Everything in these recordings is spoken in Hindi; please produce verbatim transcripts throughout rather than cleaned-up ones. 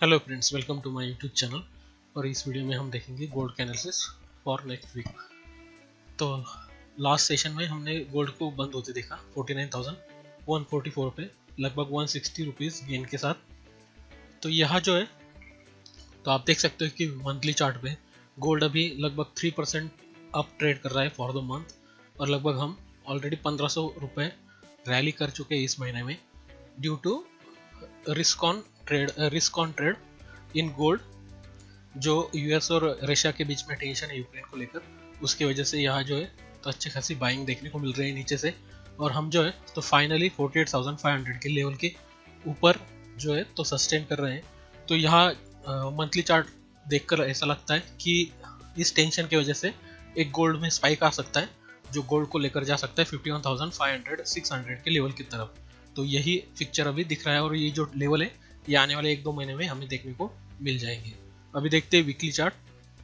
Hello friends, welcome to my YouTube channel. और इस वीडियो में हम देखेंगे गोल्ड का एनालिसिस फॉर नेक्स्ट वीक। तो लास्ट सेशन में हमने गोल्ड को बंद होते देखा forty nine thousand one forty four पे, लगभग वन सिक्सटी रुपीज़ गेन के साथ। तो यहाँ जो है तो आप देख सकते हो कि मंथली चार्ट पे गोल्ड अभी लगभग थ्री परसेंट अप ट्रेड कर रहा है फॉर द मंथ, और लगभग हम ऑलरेडी पंद्रह सौ रुपये रैली कर चुके हैं इस महीने में due to risk on trade risk on trade in gold. जो यूएस और रशिया के बीच में टेंशन है यूक्रेन को लेकर, उसकी वजह से यहाँ जो है तो अच्छी खासी बाइंग देखने को मिल रही है नीचे से, और हम जो है तो finally forty eight thousand five hundred के लेवल के ऊपर जो है तो सस्टेन कर रहे हैं। तो यहाँ मंथली चार्ट देखकर ऐसा लगता है कि इस टेंशन की वजह से एक गोल्ड में स्पाइक आ सकता है, जो गोल्ड को लेकर जा सकता है fifty one thousand five hundred six hundred के लेवल की तरफ। तो यही पिक्चर अभी दिख रहा है, और ये जो लेवल है ये आने वाले एक दो महीने में हमें देखने को मिल जाएंगे। अभी देखते हैं वीकली चार्ट।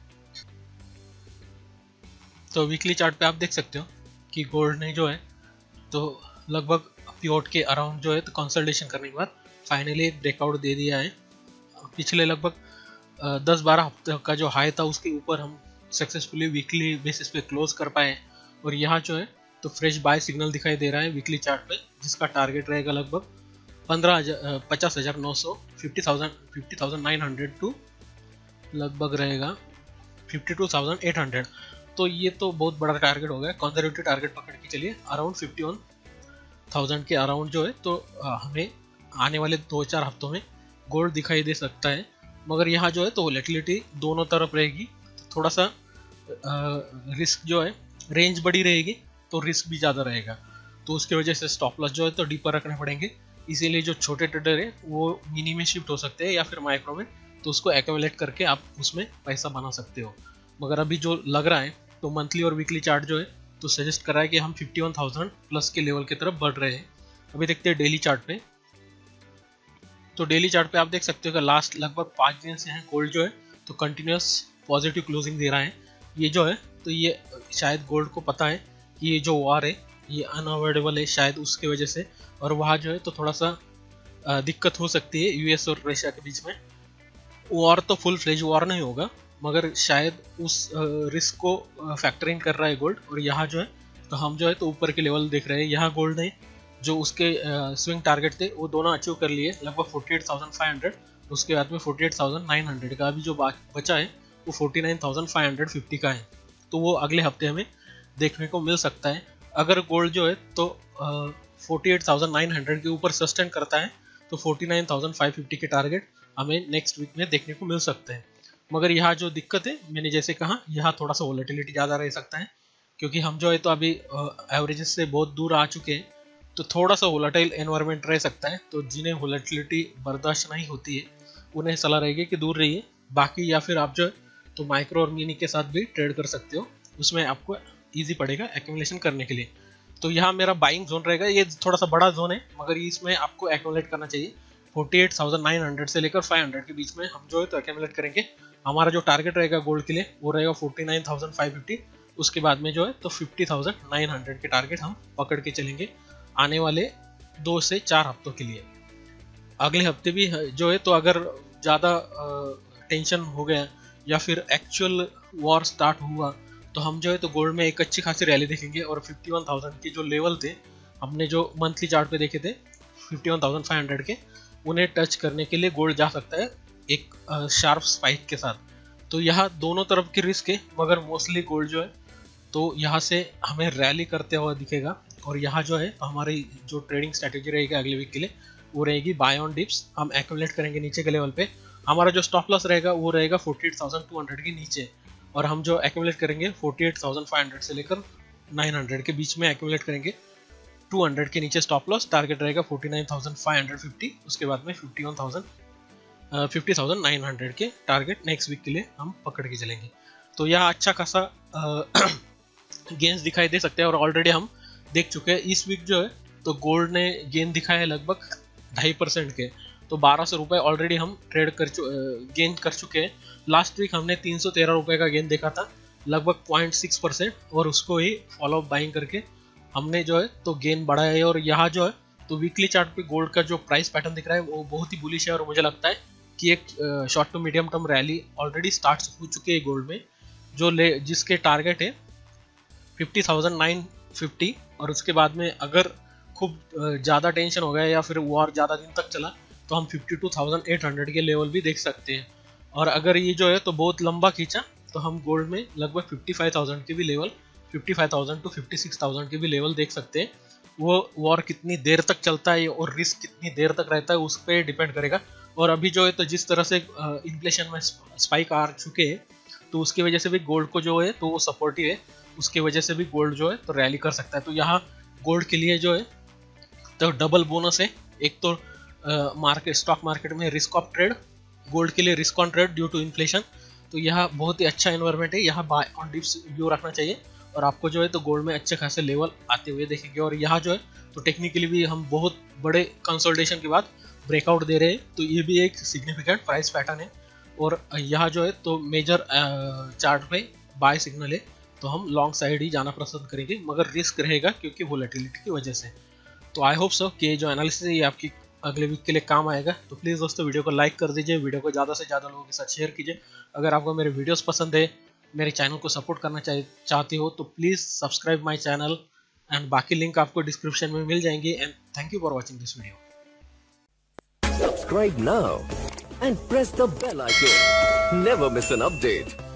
तो वीकली चार्ट पे आप देख सकते हो कि गोल्ड ने जो है तो लगभग पिवोट के अराउंड जो है तो कंसल्टेशन करने के बाद फाइनली एक ब्रेकआउट दे दिया है। पिछले लगभग दस बारह हफ्ते का जो हाई था उसके ऊपर हम सक्सेसफुली वीकली बेसिस पे क्लोज कर पाए, और यहाँ जो है तो फ्रेश बाय सिग्नल दिखाई दे रहा है वीकली चार्ट पे, जिसका टारगेट रहेगा लगभग पंद्रह हजार पचास हजार नौ सौ fifty thousand fifty thousand nine hundred to लगभग रहेगा fifty two thousand eight hundred. तो ये तो बहुत बड़ा टारगेट हो गया। कंजर्वेटिव टारगेट पकड़ के चलिए अराउंड फिफ्टी वन थाउजेंड के अराउंड जो है तो हमें आने वाले दो चार हफ्तों में गोल्ड दिखाई दे सकता है। मगर यहाँ जो है तो वोलेटिलिटी दोनों तरफ रहेगी, थोड़ा सा रिस्क जो है रेंज बड़ी रहेगी तो रिस्क भी ज़्यादा रहेगा, तो उसकी वजह से स्टॉप लॉस जो है तो डीपर रखने पड़ेंगे। इसीलिए जो छोटे ट्रेडर है वो मिनी में शिफ्ट हो सकते हैं या फिर माइक्रो में, तो उसको एक्यूमुलेट करके आप उसमें पैसा बना सकते हो। मगर अभी जो लग रहा है तो मंथली और वीकली चार्ट जो है तो सजेस्ट कर रहा है कि हम फिफ्टी वन थाउजेंड प्लस के लेवल की तरफ बढ़ रहे हैं। अभी देखते हैं डेली चार्ट पे। तो डेली चार्ट पे आप देख सकते हो कि लास्ट लगभग पाँच दिन से हैं गोल्ड जो है तो कंटिन्यूस पॉजिटिव क्लोजिंग दे रहा है। ये जो है तो ये शायद गोल्ड को पता है कि ये जो वार है ये अनअवॉइडेबल है शायद, उसके वजह से, और वहाँ जो है तो थोड़ा सा दिक्कत हो सकती है यूएस और रशिया के बीच में। वॉर तो फुल फ्लेज वॉर नहीं होगा, मगर शायद उस रिस्क को फैक्टर इन कर रहा है गोल्ड। और यहाँ जो है तो हम जो है तो ऊपर के लेवल देख रहे हैं। यहाँ गोल्ड ने जो उसके स्विंग टारगेट थे वो दोनों अचीव कर लिए, लगभग forty eight thousand five hundred, उसके बाद में forty eight thousand nine hundred का अभी जो बचा है वो forty nine thousand five hundred fifty का है। तो वो अगले हफ्ते हमें देखने को मिल सकता है। अगर गोल्ड जो है तो forty eight thousand nine hundred के ऊपर सस्टेन करता है तो forty nine thousand five fifty के टारगेट हमें नेक्स्ट वीक में देखने को मिल सकते हैं। मगर यहाँ जो दिक्कत है, मैंने जैसे कहा, यहाँ थोड़ा सा वोलेटिलिटी ज़्यादा रह सकता है, क्योंकि हम जो है तो अभी एवरेजेस से बहुत दूर आ चुके हैं, तो थोड़ा सा वोलेटाइल एनवायरनमेंट रह सकता है। तो जिन्हें वोलेटिलिटी बर्दाश्त नहीं होती है उन्हें सलाह रहेगी कि दूर रहिए। बाकी या फिर आप जो है तो माइक्रो और मिनी के साथ भी ट्रेड कर सकते हो, उसमें आपको ईजी पड़ेगा एक्यूमुलेशन करने के लिए। तो यहाँ मेरा बाइंग जोन रहेगा, ये थोड़ा सा बड़ा जोन है, मगर इसमें आपको एक्यूमुलेट करना चाहिए। Forty eight thousand nine hundred से लेकर फाइव हंड्रेड के बीच में हम जो है तो एक्यूमुलेट करेंगे। हमारा जो टारगेट रहेगा गोल्ड के लिए वो रहेगा forty nine thousand five fifty, उसके बाद में जो है तो फिफ्टी थाउजेंड नाइन हंड्रेड के टारगेट हम पकड़ के चलेंगे आने वाले दो से चार हफ्तों के लिए। अगले हफ्ते भी जो है तो अगर ज़्यादा टेंशन हो गया या फिर एक्चुअल वॉर स्टार्ट हुआ तो हम जो है तो गोल्ड में एक अच्छी खासी रैली देखेंगे, और फिफ्टी वन थाउजेंड के जो लेवल थे हमने जो मंथली चार्ट पे देखे थे fifty one thousand five hundred के, उन्हें टच करने के लिए गोल्ड जा सकता है एक शार्प स्पाइक के साथ। तो यहाँ दोनों तरफ की रिस्क है, मगर मोस्टली गोल्ड जो है तो यहाँ से हमें रैली करते हुआ दिखेगा। और यहाँ जो है हमारी जो ट्रेडिंग स्ट्रैटेजी रहेगी अगले वीक के लिए वो रहेगी बाय ऑन डिप्स। हम एक्यूमुलेट करेंगे नीचे के लेवल पे, हमारा जो स्टॉप लॉस रहेगा वो रहेगा forty eight thousand two hundred के नीचे, और हम जो एक्यूमुलेट करेंगे forty eight thousand five hundred से लेकर नाइन हंड्रेड के बीच में एक्यूमुलेट करेंगे। टू हंड्रेड के नीचे स्टॉप लॉस, टारगेट रहेगा forty nine thousand five hundred fifty, उसके बाद में fifty one thousand fifty thousand nine hundred के टारगेट नेक्स्ट वीक के लिए हम पकड़ के चलेंगे। तो यह अच्छा खासा गेंस दिखाई दे सकते हैं, और ऑलरेडी हम देख चुके हैं इस वीक जो है तो गोल्ड ने गेन दिखाया है लगभग ढाई परसेंट के। तो बारह सौ रुपये ऑलरेडी हम ट्रेड कर चु गेन कर चुके हैं। लास्ट वीक हमने तीन सौ तेरह रुपये का गेन देखा था, लगभग पॉइंट सिक्स परसेंट, और उसको ही फॉलो अप बाइंग करके हमने जो है तो गेन बढ़ाया है। और यहाँ जो है तो वीकली चार्ट पे गोल्ड का जो प्राइस पैटर्न दिख रहा है वो बहुत ही बुलिश है, और मुझे लगता है कि एक short to medium term rally already start हो चुकी है गोल्ड में, जो ले जिसके टारगेट है फिफ्टी थाउजेंड नाइन फिफ्टी। और उसके बाद में अगर खूब ज़्यादा टेंशन हो गया या फिर वॉर ज़्यादा दिन तक चला तो हम fifty two thousand eight hundred के लेवल भी देख सकते हैं। और अगर ये जो है तो बहुत लंबा खींचा तो हम गोल्ड में लगभग फिफ्टी फाइव थाउजेंड के भी level, fifty five thousand to fifty six thousand के भी लेवल देख सकते हैं। वो वॉर कितनी देर तक चलता है और रिस्क कितनी देर तक रहता है उस पर डिपेंड करेगा। और अभी जो है तो जिस तरह से इन्फ्लेशन में स्पाइक आ चुके हैं तो उसकी वजह से भी गोल्ड को जो है तो वो सपोर्टिव है, उसकी वजह से भी गोल्ड जो है तो रैली कर सकता है। तो यहाँ गोल्ड के लिए जो है तो डबल बोनस है। एक तो मार्केट स्टॉक मार्केट में रिस्क ऑफ ट्रेड, गोल्ड के लिए risk on trade due to inflation. तो यहाँ बहुत ही अच्छा एनवायरनमेंट है, यहाँ बाय ऑन डिप्स व्यू रखना चाहिए और आपको जो है तो गोल्ड में अच्छे खासे लेवल आते हुए देखेंगे। और यहाँ जो है तो टेक्निकली भी हम बहुत बड़े कंसोलिडेशन के बाद ब्रेकआउट दे रहे हैं, तो ये भी एक सिग्निफिकेंट प्राइस पैटर्न है। और यहाँ जो है तो मेजर चार्ट पे बाय सिग्नल है, तो हम लॉन्ग साइड ही जाना पसंद करेंगे, मगर रिस्क रहेगा क्योंकि वोलेटिलिटी की वजह से। तो आई होप सो कि जो एनालिसिस है ये आपकी अगले वीक के लिए काम आएगा। तो प्लीज़ दोस्तों वीडियो को लाइक कर दीजिए, वीडियो को ज़्यादा से ज़्यादा लोगों के साथ शेयर कीजिए। अगर आपको मेरे वीडियोस पसंद है, मेरे चैनल को सपोर्ट करना चाहते हो तो please subscribe my channel and बाकी लिंक आपको डिस्क्रिप्शन में मिल जाएंगे। And thank you for watching this video. Subscribe now and press the bell icon. Never miss an update.